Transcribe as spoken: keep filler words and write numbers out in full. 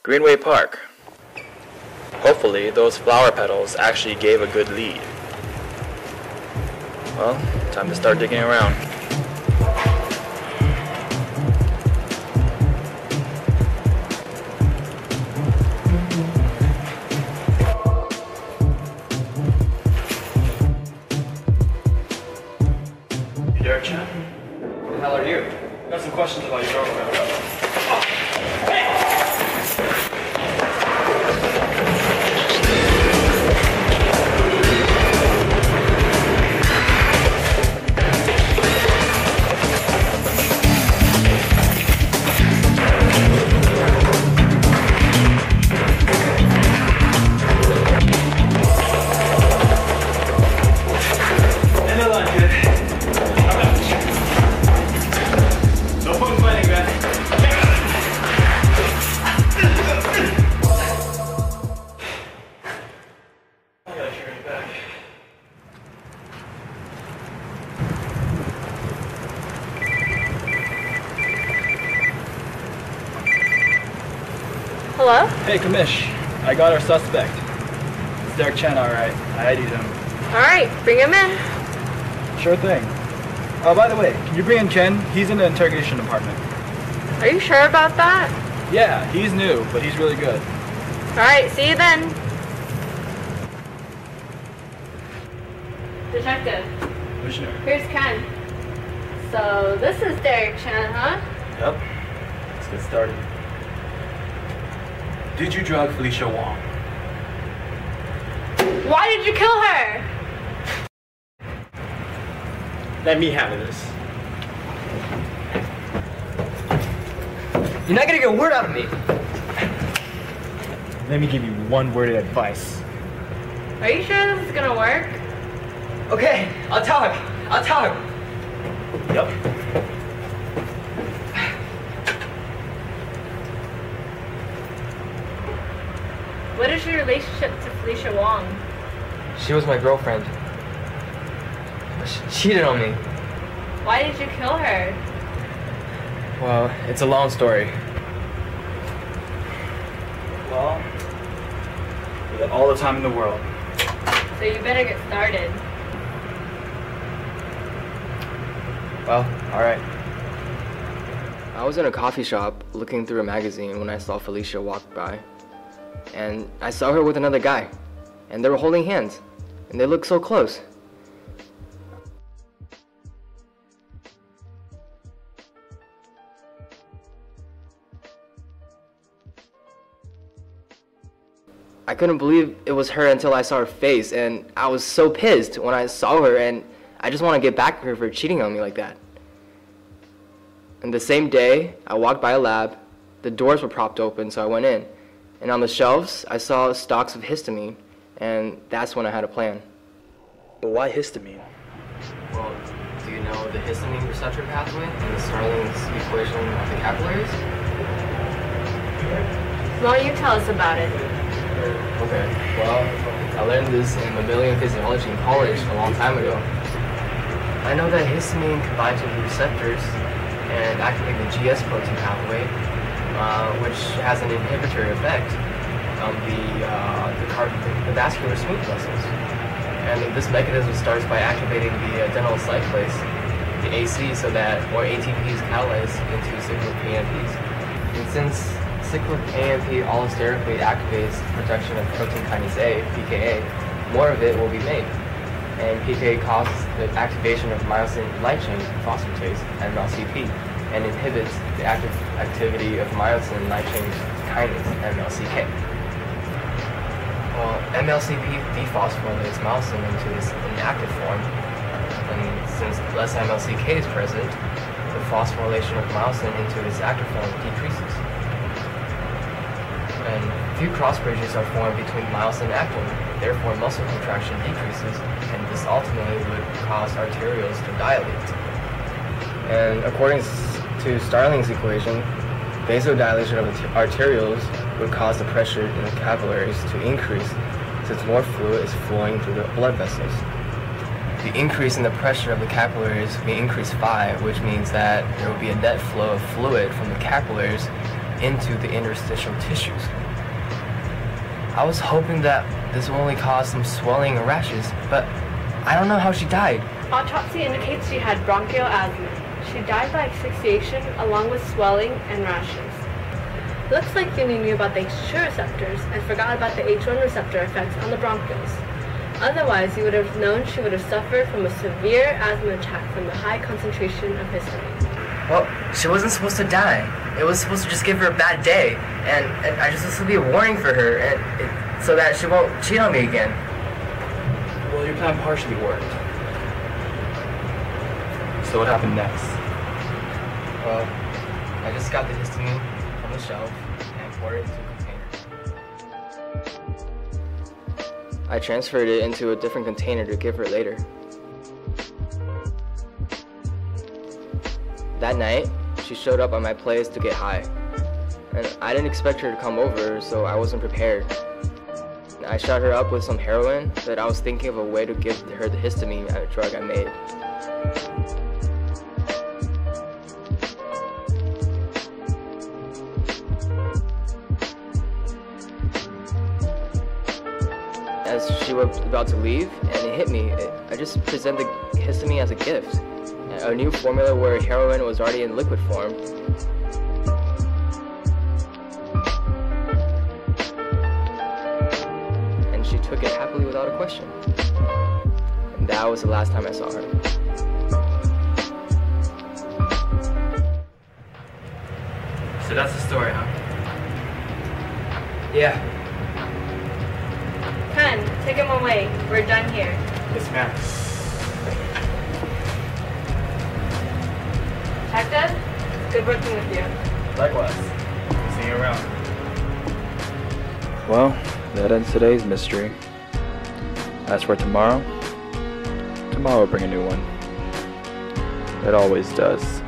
Greenway Park. Hopefully, those flower petals actually gave a good lead. Well, time to start digging around. Hey, Derek Chan. Who the hell are you? Got some questions about your girlfriend. Oh. Hey! Hello? Hey, Kamish. I got our suspect. It's Derek Chen, alright. I I D'd him. Alright, bring him in. Sure thing. Oh, by the way, can you bring in Chen? He's in the interrogation department. Are you sure about that? Yeah, he's new, but he's really good. Alright, see you then. Detective. Commissioner. Here's Ken. So, this is Derek Chan, huh? Yep. Let's get started. Did you drug Felicia Wong? Why did you kill her? Let me handle this. You're not gonna get a word out of me. Let me give you one word of advice. Are you sure this is gonna work? Okay, I'll tell him. I'll tell him. Yep. What is your relationship to Felicia Wong? She was my girlfriend. She cheated on me. Why did you kill her? Well, it's a long story. Well, we have all the time in the world. So you better get started. Well, alright. I was in a coffee shop looking through a magazine when I saw Felicia walk by. And I saw her with another guy. And they were holding hands. And they looked so close. I couldn't believe it was her until I saw her face, and I was so pissed when I saw her, and I just want to get back at her for cheating on me like that. And the same day, I walked by a lab. The doors were propped open, so I went in. And on the shelves, I saw stocks of histamine, and that's when I had a plan. But why histamine? Well, do you know the histamine receptor pathway and the Starling's equation of the capillaries? Why don't you tell us about it? Okay, well, I learned this in Mammalian Physiology in college a long time ago. I know that histamine combines with the receptors and activate the G S protein pathway, uh, which has an inhibitory effect on the, uh, the, car the vascular smooth vessels. And this mechanism starts by activating the adenyl cyclase, the A C, so that more A T P is catalyzed into cyclic A M Ps. And since cyclic A M P allosterically activates the production of protein kinase A, P K A, more of it will be made. And P K A causes the activation of myosin light chain phosphatase, M L C P, and inhibits the active activity of myosin light chain kinase, M L C K. Well, M L C P dephosphorylates myosin into its inactive form, and since less M L C K is present, the phosphorylation of myosin into its active form decreases. And few cross bridges are formed between myosin and actin, therefore muscle contraction decreases, and this ultimately would cause arterioles to dilate. And according to Starling's equation, vasodilation of the arterioles would cause the pressure in the capillaries to increase since more fluid is flowing through the blood vessels. The increase in the pressure of the capillaries will increase phi, which means that there will be a net flow of fluid from the capillaries into the interstitial tissues. I was hoping that this will only cause some swelling and rashes, but I don't know how she died. Autopsy indicates she had bronchial asthma. She died by asphyxiation along with swelling and rashes. Looks like you knew about the H two receptors and forgot about the H one receptor effects on the bronchioles. Otherwise, you would have known she would have suffered from a severe asthma attack from the high concentration of histamine. Well, she wasn't supposed to die. It was supposed to just give her a bad day, and, and I just this will be a warning for her, and it, so that she won't cheat on me again. Well, your plan partially worked. So what happened next? Well, I just got the histamine from the shelf and poured it into a container. I transferred it into a different container to give her later. That night, she showed up at my place to get high. And I didn't expect her to come over, so I wasn't prepared. I shot her up with some heroin, but I was thinking of a way to give her the histamine at a drug I made. As she was about to leave, and it hit me, it, I just presented histamine as a gift. A new formula where heroin was already in liquid form. And she took it happily without a question. And that was the last time I saw her. So that's the story, huh? Yeah. Ken, take him away. We're done here. Yes, ma'am. Detective, good working with you. Likewise. See you around. Well, that ends today's mystery. As for tomorrow, tomorrow will bring a new one. It always does.